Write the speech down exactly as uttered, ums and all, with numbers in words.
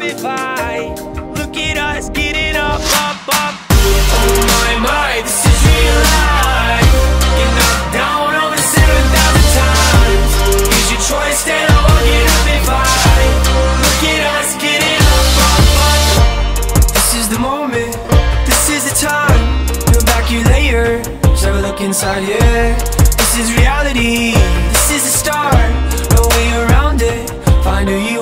it fine. Look at us getting up, up, up. Oh my, my, this is real life. Get knocked down over seven thousand times. Use your choice, stand up or get up and fight. Look at us getting up, up, up. This is the moment, this is the time. Peel back your layers, have a look inside, yeah. This is reality, this is the start. No way around it, find who you